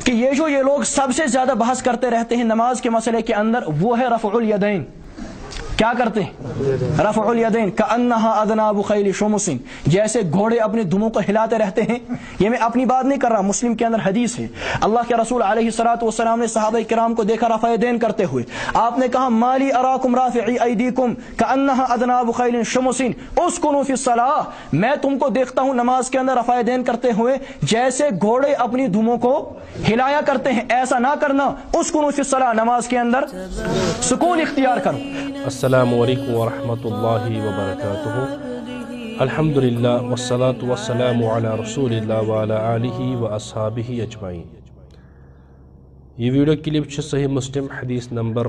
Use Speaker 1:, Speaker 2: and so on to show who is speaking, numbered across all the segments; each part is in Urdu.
Speaker 1: کہ یہ لوگ سب سے زیادہ بحث کرتے رہتے ہیں نماز کے مسئلے کے اندر، وہ ہے رفع الیدین. کیا کرتے ہیں؟ رفع الیدین کأنہا اذناب خیل شمس، جیسے گھوڑے اپنے دموں کو ہلاتے رہتے ہیں. یہ میں اپنی بات نہیں کر رہا، مسلم کے اندر حدیث ہے. اللہ کے رسول علیہ الصلوۃ والسلام نے صحابہ کرام کو دیکھا رفع یدین کرتے ہوئے. آپ نے کہا مالی اراکم رافعی ایدیکم کأنہا اذناب خیل شمس اسکنوا فی الصلاۃ، میں تم کو دیکھتا ہوں نماز کے اندر رفع یدین کرتے ہوئے جیسے گھوڑے اپنی دموں کو ہلایا کرتے ہیں. ایسا نہ کرنا. اسکنوا فی الصلاۃ، نماز کے اندر سکون اختیار کرو.
Speaker 2: السلام علیکم ورحمۃ اللہ وبرکاتہ. الحمدللہ والصلاة والسلام علی رسول اللہ وعلی آلہ واصحابہ اجمعین. یہ ویڈیو کلپ چھ صحیح مسلم حدیث نمبر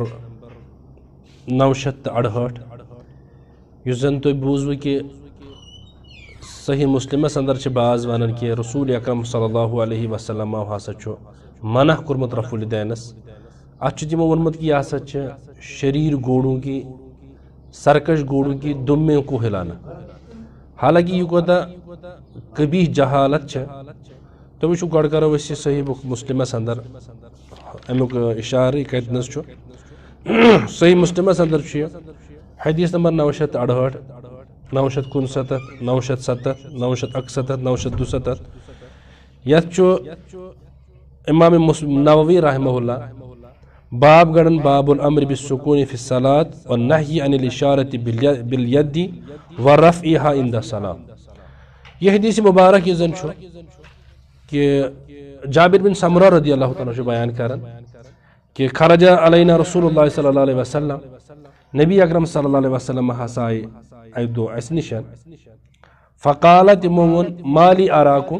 Speaker 2: 968 یس زن تھی بوزو کہ صحیح مسلمس اندر چھ باز ونان کہ رسول اکرم صلی اللہ علیہ وسلم ہسا منع کورمت رفع الیدینس. ات تمو ونمت کہ یہ ہسا شریر گوڑوں کی سرکش گوڑوں کی دموں کو ہلانا. حالانکہ یہ کوتا قبیح جہالت تو وچھو گۄڈٕ کرو أسۍ صحیح مسلمس اندر امیک اشارہ کتنس صحیح مسلمس اندر حدیث نمبر 968 969 970 971 972 یت امام نووی رحمہ اللہ باب گڑن باب الامر بالسکون فی الصلاۃ والنہی عن الاشارۃ بالید ورفعها عند الصلاۃ. یہ حدیث مبارک یہ زن کہ جابر بن سمرہ رضی اللہ تعالیٰ بیان کرن کہ خرج علینا رسول اللہ صلی اللہ علیہ وسلم، نبی اکرم صلی اللہ علیہ وسلم ہسا ایک دو اس نشان فقالت مومن مالی اراکم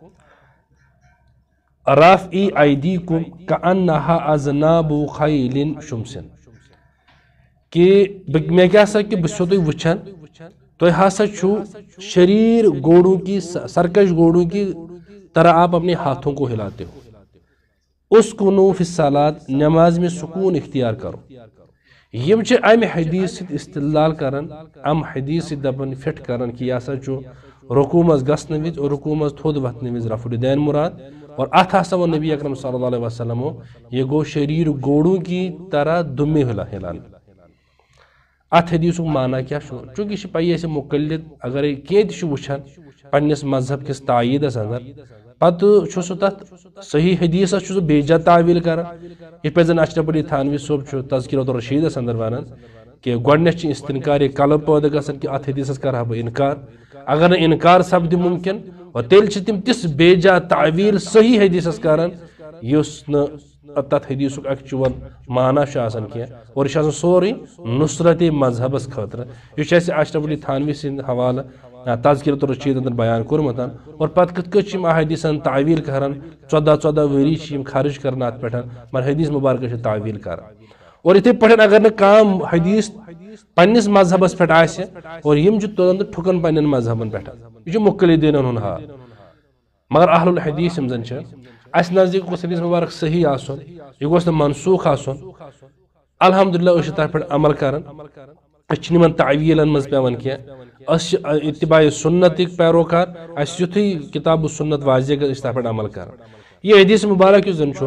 Speaker 2: رافعی ایدیکم کأنہا اذناب خیل شمس، کہ میں کیا سا کہ بس تھی وچھان تو ہسا چھو شریر گوڑوں کی سرکش گوڑوں کی طرح آپ اپنے ہاتھوں کو ہلاتے ہو. اسکنوا فی الصلاۃ، نماز میں سکون اختیار کرو. یم چھ ام حدیث استدلال کرن، ام حدیث دپن فٹ کرن کہ یہ ہسا چھو رکوع مز گژھنہٕ وز اور رکوع مز تھود وتھنہٕ وز رفع الیدین مراد. اور ات ہسا وہ نبی اکرم صلی اللہ علیہ وسلم یہ گو شریر گوڑوں کی طرح دمے ہلان. ات حدیث معنی کیا چونکہ یہ پی اسے مقلد اگر کی وچھان پنس مذہب کس تعییدس اندر پتہ سہ تر صحیح حدیث سہ بیجا تعویل کر. یہ پہ زن اشرف علی تھانوی صوب تذکرۃ الرشیدس اندر ونان کہ گۄڈنیتھ استنکار قلب پٲدٕ گژھان کہ ات حدیثس کرہا بہ انکار. اگر نہ انکار سپدِ ممکن اور تیل تم تس بیجا تعویل صحیح حدیثس کران یس تت حدیث ایکچوئل معنی کی اور یہ سوری نصرت مذہبس خاطر. یہ اشرف علی تھانوی سند حوالہ تذکرۃ الرشید اندر بیان کورمت اور پتہ کت کت حدیثن تعویل کران 14 وری خرچ کرنا ات پہ مگر حدیث مبارک تعویل کران. اور اتھے پٹھن اگر نہ کام حدیث پنس مذہبس پہ اور یم تلن ٹھکن پنن مذہبن پہ یہ مقلدین ہن حال. مگر اہل الحدیث یم زن اس نزدیک گوس حدیث مبارک صحیح آسن، یہ گوس منسوخ آسن. الحمدللہ اس تر پہ عمل کران، اس نمن تعویلن مز پیوان کی اتباع سنت پیروکار اس یتھی کتاب سنت واضح اس تر پہ عمل کران. یہ حدیث مبارک یس زن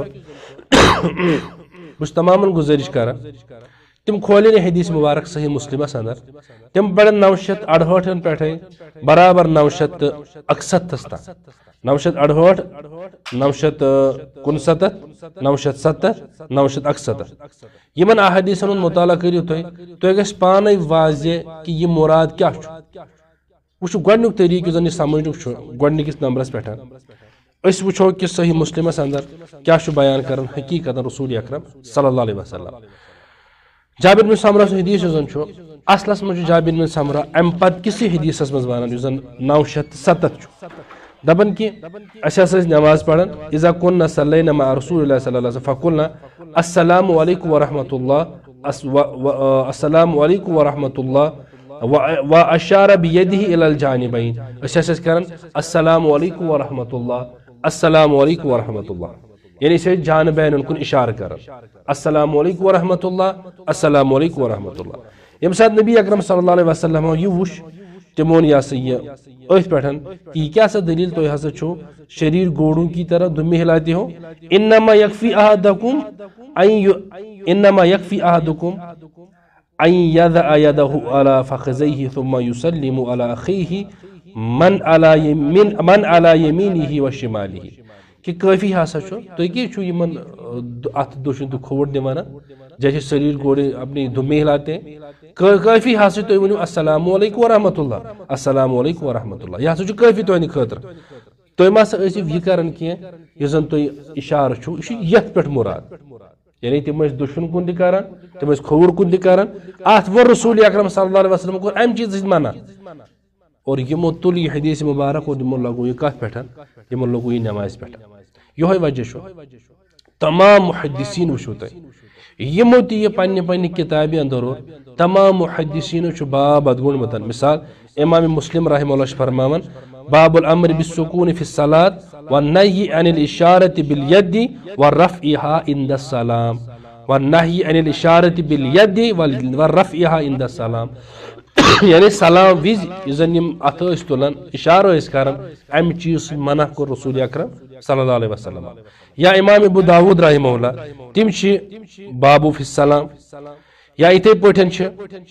Speaker 2: بس تمام گزارش کران تم کھولن حدیث مبارک صحیح مسلمس اندر تم پڑھن 968 پہ برابر 961 تک 968 969 970 971 یمن احادیثن ہند مطالعہ کرو تھی گھس پانے واضح کہ یہ مراد کیا وہ گۄڈنیُک طریقہ زن یہ سمجھنک گۄڈنکس نمبرس پہ اس وچھو کہ صحیح مسلمس اندر کیا بیان کرن حقیقت رسول اکرم صلی اللہ علیہ وسلم. جابر بن سمرہ حدیث زن اصلس مجھ جابر بن سمرہ ام پت کسی حدیثس مز ونان زن 970 دپن کہ اس نماز پڑھن اذا كنا صلينا مع رسول الله صلی اللہ علیہ وسلم فقلنا السلام علیکم ورحمۃ اللہ السلام علیکم ورحمۃ اللہ واشار بيده الى الجانبين. اس کرن السلام علیکم ورحمۃ اللہ السلام علیکم ورحمۃ اللہ، یعنی اسے جانبین کن اشارہ کرن السلام علیکم ورحمۃ اللہ السلام علیکم ورحمۃ اللہ. یم سات نبی اکرم صلی اللہ علیہ وسلم یہ وش تمون یہ سا یہ ات پہ یہ کیا سا دلیل تو ہسا چھو شریر گوڑوں کی طرح دمی ہلاتے ہو انما یکفی احدکم ان یضع یدہ علی فخذیہ ثم یسلم علی اخیہ من علی یمینہ و شمالہ کہ کافی ہسا چھو تو یہ چھو یمن ات دوشن تو کھوڑ دیوانا جیسے شریر گوڑے اپنی دمی ہلاتے ہیں کافی ہسا تو ونیو السلام علیکم ورحمۃ اللہ السلام علیکم ورحمۃ اللہ یہ ہسا چھو کافی تو خاطر تو ما سا ٲسِو یہ کران کینٛہہ یُس زن تُہۍ اشارہ چھو یہ چھُ یتھ پٮ۪ٹھ مراد یعنی تم ٲسۍ دُشمن کُن تہِ کران تم ٲسۍ کھووُر کُن تہِ کران اتھ ووٚن رسول اکرم صلی اللہ علیہ وسلم کوٚر امہِ چیٖزٕ سۭتۍ منع اور یمو تُل یہ حدیث مبارک اور یمو لگو یہ کتھ پٮ۪ٹھ یمو لگو یہ نماز پٮ۪ٹھ یہوے وجہ چھُ تمام محدثین وٕچھو تُہۍ یمو تہِ یہ پننہِ کتابہِ اندر اور تمام محدثینو چھُ باب اتھ گوٚنڈمُت مثال امام مسلم رحمہ اللہ چھُ فرماوان باب الامر بالسکون فی الصلاة والنہی عن الاشارة بالید ورفعها عند السلام والنہی عن الاشارة بالید ورفعها عند السلام یعنی سلام وز زن یم اتھ ٲسۍ تُلان اشارہ ٲسۍ کران امہِ چیٖز سۭتۍ منع کوٚر رسول اکرم صلی اللہ علیہ وسلم یا امام ابو داود رحمہ اللہ تم چھِ بابو فی السلام یا یتھے پٲٹھۍ چھِ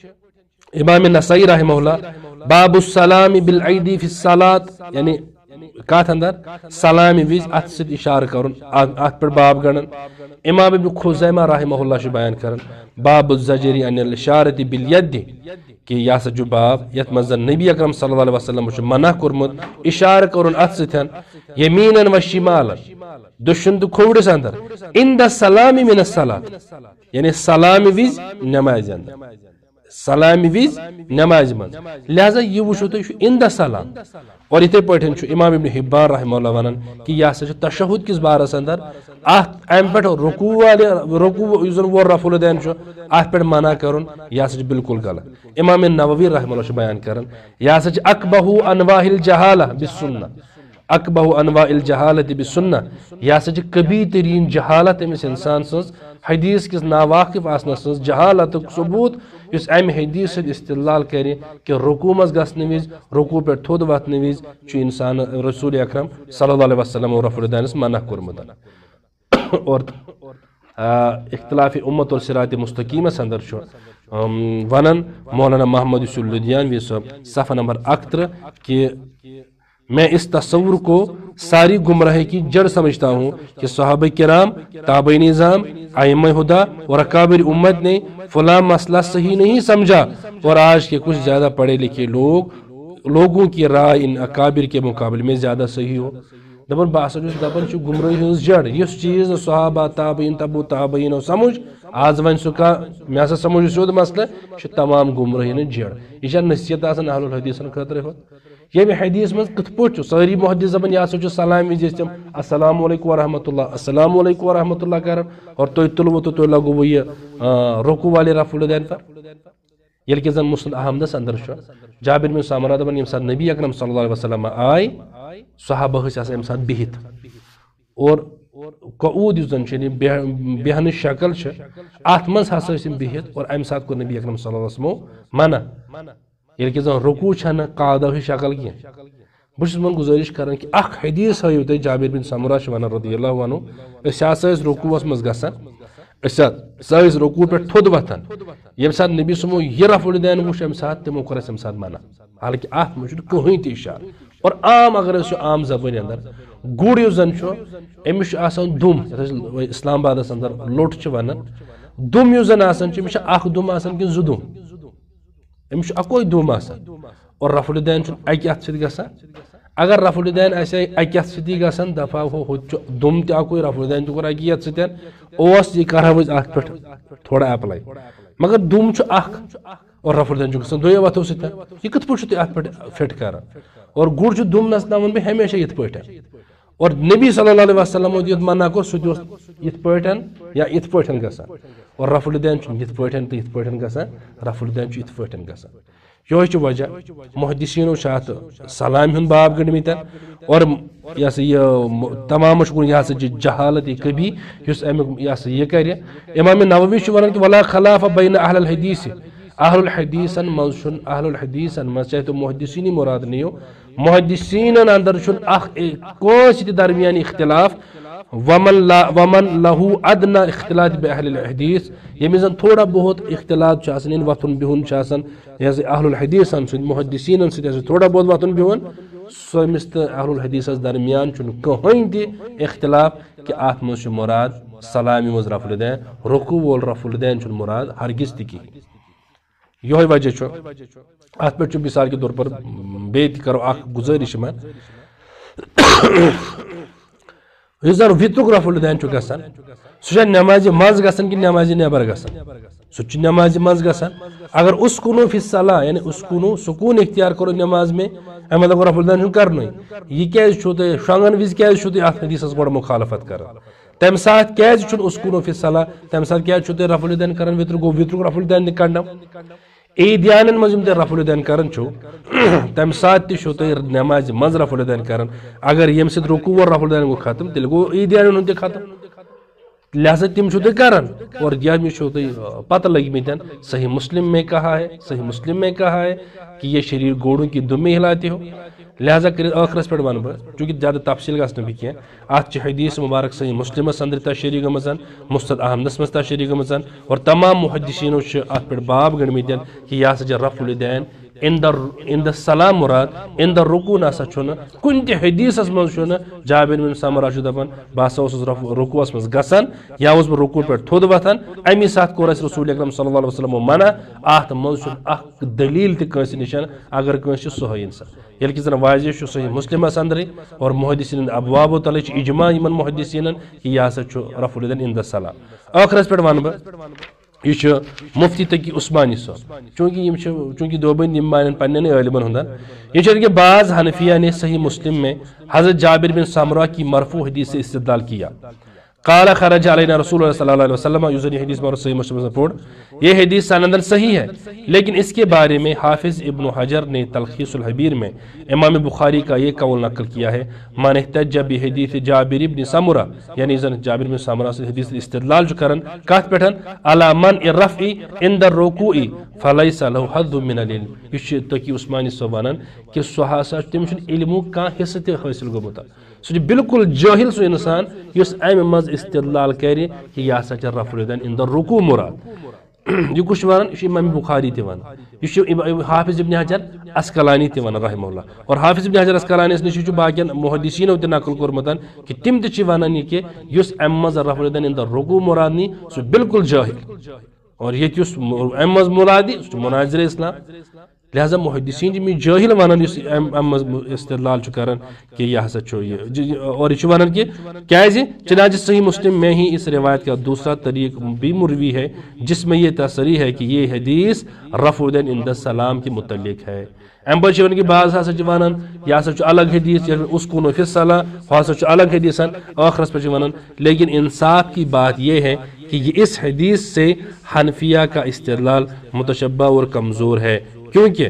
Speaker 2: امام نسائی رحمہ اللہ باب السلام بالعیدی فی الصلاة یعنی کتھ اندر سلام وز اتھ سۭتۍ اشارہ کرن اتھ پٮ۪ٹھ باب گنڈن امام ابن خزیمہ رحمہ اللہ چھُ بیان کران باب الزجری عن الاشارة بالید کہ یہ ہسا چھُ باب یتھ منٛز نبی اکرم صلی اللہ علیہ وسلم چھُ منع کوٚرمُت اشارہ کرن اتھ سۭتۍ یمیٖنن و شمالن دٔچھُن تہٕ کھوورِس اندر عند السلام من الصلاة یعنی سلام وز نمازِ اندر سلام وز نماز من لہذا یہ وچھو تو عند السلام اور یتھے پٲٹھۍ چھُ امام ابن حبان رحمہ اللہ ونان کہ یہ ہسا چھُ تشہد کس بارس اندر اتھ امہِ پٮ۪ٹھ رکوع یُس زن وور رفع الدین چھُ اتھ پٮ۪ٹھ منع کرُن یہ ہسا چھُ بالکل غلط امام نووی رحمہ اللہ چھُ بیان کران یہ ہسا چھُ اقبح انواع الجہالہ بالسنہ اقبح انواع الجہالت بالسنہ یہ ہسا چھِ کبھی ترین جہالت امس انسان سٕنٛز حدیث کس ناواقف آسنس سٕنٛز جہالتُک ثبوت یُس امہِ حدیث سۭتۍ استدلال کرِ کہ رکوع منٛز گژھنہٕ وِزِ رکوع پٮ۪ٹھ تھوٚد وتھنہٕ وِزِ چھُ انسان رسول اکرم صلی اللہ علیہ وسلم رفع الدینس منع کوٚرمُت اور اختلاف امت اور صراط مستقیمس اندر چھُ ونان مولانا محمد یوسف لدھیانوی صاحب صفحہ نمبر 71 کہ میں اس تصور کو ساری گمراہی کی جڑ سمجھتا ہوں کہ صحابہ کرام تابعین نظام ائمہ ہدی اور اکابر امت نے فلاں مسئلہ صحیح نہیں سمجھا اور آج کے کچھ زیادہ پڑھے لکھے لوگوں کی رائے ان اکابر کے مقابلے میں زیادہ صحیح ہو دپان بہت دپان گمراہی ہز جڑ اس چیز صحابہ تابعین تبو تابعین سمجھ آج ون سہ مے ہسا سمجھ سیود مسئلہ یہ تمام گمراہی ہند جڑ یہ نصیحت آسان اہل الحدیثن خاطر یمہ حدیث من کت پٲٹھۍ ساری محدث دپان یہ ہسا سلام وز تم السلام علیکم ورحمۃ اللہ السلام علیکم ورحمۃ اللہ کران اور تُہۍ تُلوٕ تو تُہۍ لگوٕ یہ رکوع والے رفع الدین پر ییٚلہِ کہِ زن مسلم احمدس اندر چھُ جابر بن سمرہ دپان ییٚمہِ ساتہٕ نبی اکرم صلی اللہ علیہ وسلم آے صحابہ ٲسۍ آسان امہِ ساتہٕ بِہِتھ اور قعود یُس زن چھُ بیہنٕچ شکل چھِ اتھ منٛز ہسا ٲسۍ یِم بِہِتھ اور امہِ ساتہٕ کوٚر نبی اکرم صلی اللہ علیہ وسلمو منع ییٚلہِ کہِ زن رکوع چھنہٕ قاعدہ ہٕچ شکل کینٛہہ بہٕ چھُس تِمن گُزٲرِش کران کہ اکھ حدیث ہٲیِو تُہۍ جابر بن سمرہ چھُ ونان رضی اللہ عنہ أسۍ ہسا ٲسۍ رکوعس منٛز گژھان أسۍ ہسا ٲسۍ رکوع پٮ۪ٹھ تھوٚد وتھان ییٚمہِ ساتہٕ نبی صمو یہِ رفع الدین وُچھ امہِ ساتہٕ تِمو کوٚر اسہِ امہِ ساتہٕ منع حالانکہ اتھ منٛز چھُنہٕ کٕہٕنۍ تہِ اشارٕ اور عام اگر أسۍ عام زبٲنۍ اندر گُر یُس زن چھُ أمِس چھُ آسان دُم یتھ أسۍ اسلام آبادس اندر لوٚٹ چھِ ونان دُم یُس زن آسان چھُ أمِس چھُ اکھ دُم آسان کِنہٕ زٕ دُم أمِس چھُ اکوے دُم آسان اور رفع الدین چھُنہٕ اکہِ اتھٕ سۭتۍ گژھان اگر رفع الدین آسہِ اکہِ اتھٕ سۭتی گژھان دپہٕ ہو ہُہ چھُ دُم تہِ اکوے رفع الدین تہِ کوٚر اکی اتھٕ سۭتۍ اوس یہِ کرہاو أسۍ اتھ پٮ۪ٹھ تھوڑا ایپلاے مگر دُم چھُ اکھ اور رفع الدین چھُ گژھان دۄیو اتھو سۭتۍ یہِ کِتھ پٲٹھۍ چھُ تُہۍ اتھ پٮ۪ٹھ فٹ کران اور گُر چھُ دُم نژناوان بیٚیہِ ہمیشہ یِتھ پٲٹھۍ اور نبی صلی اللہ علیہ وسلم یُتھ منع کوٚر سُہ تہِ اوس یِتھ پٲٹھۍ یا یِتھ پٲٹھۍ گژھان اور رفع الدین چھُنہٕ یِتھ پٲٹھۍ تہٕ یِتھ پٲٹھۍ گژھان رفع الدین چھُ یِتھ پٲٹھۍ گژھان یہوے چھُ وجہ محدثینو چھِ اتھ سلامہِ ہُنٛد باب گٔنڈمٕتۍ اور یہ ہسا یہ تمام چھُ یہ ہسا چھِ جہالت یہ کبھی یُس امیُک یہ ہسا یہ کرِ امام نووی چھُ ونان کہ ولا خلاف بین اہل الحدیث اہل الحدیثن مزن اہل الحدیثن مز چاہے تو محدثینی مراد نیو محدثین اندر اخ کوس درمیان اختلاف ومن له ادنى اختلاط باہل الحدیث یمس زن تھوڑا بہت اختلاط ان وتھن بہن اہل الحدیث محدثین تھوڑا بہت وتھن بہن سمس تو اہل الحدیث درمیان کہین تہ اختلاف کہ ات مز مراد سلامی مز رفع الدین رکوع وول رفع الدین مراد ہرگز تہ کہین یہ وجہ ات پہ مثال کے طور پر بیت کرو اخ گزارش من اس زن وطرک رفع الدین گژھان سہ نماز مز گژھان کہ نماز نیبر گژھان سہ نماز مز گژھان اگر اسکنو فی الصلاۃ یعنی اسکنو سکون اختیار کرو نماز میں امی مطلب رفع الدین کرنے یہ کیازِ چھو تہ شونگن وز کیازِ چھو تہ ات حدیثس گۄڈٕ مخالفت کران تمہ سات کیازِ چھُنہٕ اسکنو فی الصلاۃ تمہ سات کیازِ چھو تہ رفع الدین کران وطرک گوٚو وطرک رفع الدین تہ کڑنو عیدیانن مز یم تہ رفع الدین کران چھو تمہ سات تہ چھو تہ نماز مز رفع الدین کران اگر یم سۭتۍ رکوع اور رفع الدین گوٚو ختم تیٚلہِ گوٚو عیدیانن ہُنٛد تہ ختم لہذا تم چھو تہ کران اور یہ چھو تہ پتہ لگمتن صحیح مسلم میں کہا ہے صحیح مسلم میں کہا ہے کہ یہ شریر گوڑوں کی دم میں ہلاتے ہو لہذا کر آخرس پہ ون بہ چونکہ زیادہ تفصیل گھس نہ کی ات حدیث مبارک صحیح مسلمس اندر تشریح گمز مستد احمدس مز تشریح گمز اور تمام محدثینو ات پہ باب گنمت کہ یہ ہسا رفع الدین ان دا سلام مراد ان دا رکوع نسا چھُنہٕ کُنہِ تہِ حدیثس منٛز چھُنہٕ جابر بن سمرہ چھُ دپان بہٕ ہسا اوسُس رکوعس منٛز گژھان یا اوسُس بہٕ رکوع پٮ۪ٹھ تھوٚد وتھان امی ساتہٕ کوٚر اسہِ رسول اکرم صلی اللہ علیہ وسلمو منع اتھ منٛز چھُنہٕ اکھ دلیل تہِ کٲنٛسہِ نِش اگر کٲنٛسہِ چھُ صحیح انسان ییٚلہِ کہِ زن واضح چھُ صحیح مسلمس اندرٕے اور محدثین ابوابو تلے چھُ اجماع یمن محدثینن کہ یہ ہسا چھُ رفع الدین ان دا سلام ٲخرس پٮ۪ٹھ ونہٕ بہٕ یہ مفتی تقی عثمانی صاحب چونکہ دوبند مان پنن علمن ہند یہ کہ بعض حنفیہ نے صحیح مسلم میں حضرت جابر بن سمرہ کی مرفوع حدیث سے استدلال کیا قال خرج علینا رسول اللہ صلی اللہ علیہ وسلم یہ حدیث بار صحیح مسلم سے پڑھ یہ حدیث سندن صحیح ہے لیکن اس کے بارے میں حافظ ابن حجر نے تلخیص الحبیر میں امام بخاری کا یہ قول نقل کیا ہے من احتج بحدیث جابر بن سمرہ یعنی جابر بن سمرہ سے حدیث استدلال جو کرن کات پٹھن علی من الرفع عند الرکوع فلیس له حظ من العلم یہ تقی عثمانی صاحب ونان کہ سہاسا تم علم کا حصہ تہ حاصل گومت سہ بالکل جاہل سو انسان اس امہ مز استدلال کرے کہ یہ ہسا رفع الدین ان دا رکوع مراد یہ کچھ ونان یہ امام بخاری تہ ون یہ حافظ ابن حجر اسقلانی تہ ون رحمہ اللہ اور حافظ ابن حجر اسقلانی نش باقین محدثینو تہ نقل کورمتن کہ تم تہ ونان یہ کہ اس امہ مز رفع الدین ان دا رکوع مراد نی سہ بالکل جاہل اور یہ امہ مز مرادی سہ مناظر اسلام لہذا محدثین میں جاہل ونان استدلال کران کہ یہ ہسا اور یہ ونان کہ کیازِ چنانچہ صحیح مسلم میں ہی اس روایت کا دوسرا طریق بھی مروی ہے جس میں یہ تصریح ہے کہ یہ حدیث رفع الدین عند السلام کے متعلق ہے ام پہ ون کہ بعض ہسا ونان یہ ہسا الگ حدیث اسکون فی الصلاۃ ہسا الگ حدیث آخرس پہ ونان لیکن انصاف کی بات یہ ہے کہ یہ اس حدیث سے حنفیہ کا استدلال متشبہ اور کمزور ہے کیونکہ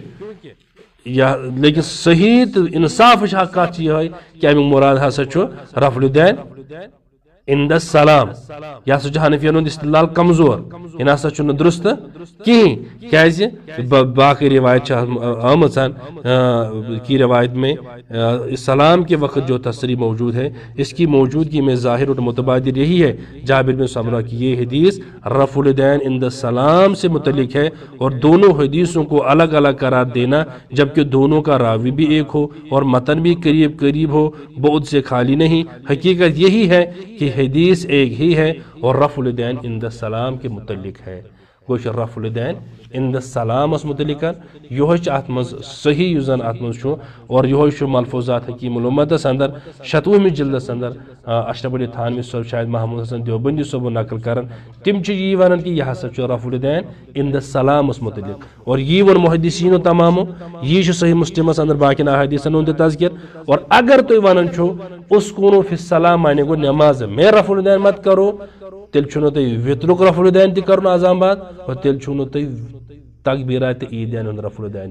Speaker 2: لیکن صحیح انصاف حقات یہ کہ امیک مراد ہسا رفع الدین عند السلام یہ ہسا حنفین ہند استدلال کمزور یہ نسا درست کہین کیازِ باقی روایت آمت کی روایت میں سلام کے وقت جو تصریح موجود ہے اس کی موجودگی میں ظاہر اور متبادر یہی ہے جابر بن سمرہ کی یہ حدیث رفع الدین عند السلام سے متعلق ہے اور دونوں حدیثوں کو الگ الگ قرار دینا جبکہ دونوں کا راوی بھی ایک ہو اور متن بھی قریب قریب ہو بعد سے خالی نہیں حقیقت یہی ہے کہ حدیث ایک ہی ہے اور رفع الدین عند السلام کے متعلق ہے گوش رفع الدین عند السلام اس متعلق یہ ات مز صحیح زن ات مز اور یہ ملفوظات حکیم الامت اندر 70ویں جلدس اندر اشرف علی تھانوی صاحب شاید محمود حسن دیوبندی صاحب نقل کرن تم یہ ونان کہ یہ ہسا رفع الدین عند السلام اس متعلق اور یہ ون محدثین تمامو یہ صحیح مسلمس اندر باقی احادیثن ہند تذکر اور اگر تھی ونان اسکونو فی السلام مانے گو نماز میں رفع الدین مت کرو تیل چھو تھی وطرک رفع الدین تہ کرن اعظام بعد اور تیل چھو تھی تکبیرات عیدین ہند رفع الدین تہ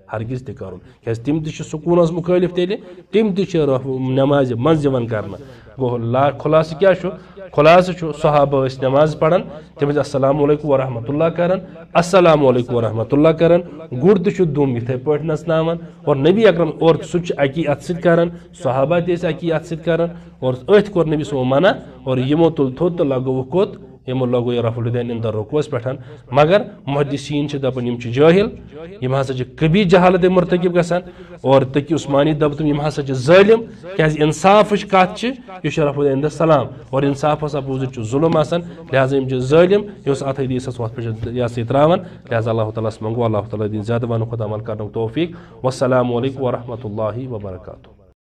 Speaker 2: ہرگز تہ کرُن کیازِ تِم تہِ چھِ سکوٗنس مُخٲلِف تیٚلہِ تِم تہِ چھِ نمازِ منٛز یِوان کرنہٕ گوٚو خُلاصہٕ کیٛاہ چھُ خُلاصہٕ چھُ صحابہ ٲسۍ نماز پران تِم ٲسۍ السلام علیکم ورحمۃ اللہ کران السلام علیکم ورحمۃ اللہ کران گُر تہِ چھُ دُم یِتھٕے پٲٹھۍ نژناوان اور نبی اکرم اور سُہ تہِ چھُ اکی اتھٕ سۭتۍ کران صحابہ تہِ ٲسۍ اکی اتھٕ سۭتۍ کران اور أتھۍ کوٚر نبی صٲبو منع اور یِمو تُل تھوٚد تہٕ لگووُکھ کوٚت یِمو لگوو یہِ رفع الیدین اِنٛدر رُکوٗعس پٮ۪ٹھ مگر محدثیٖن چھِ دپان یِم چھِ جٲہِل یِم ہسا چھِ کبھی جہالت مرتکب گژھان اور تقی عثمانی دپتم یِم ہسا چھِ ظٲلم کیازِ انصافٕچ کتھ چھِ یہِ چھُ رفع الیدین سلام اور انصافس اپوزِٹ چھُ ظُلم آسان لہٰذا یِم چھِ ظٲلم یُس اتھ حدیثس وتھ پٮ۪ٹھ یہِ ہسا یہِ تراوان لہٰذا اللہ تعالیٰ ہس منگو اللہ تعالیٰ دِنۍ زیادٕ ونُک عمل کرنُک توفیٖق والسلام علیکم ورحمۃ اللہ وبرکاتہ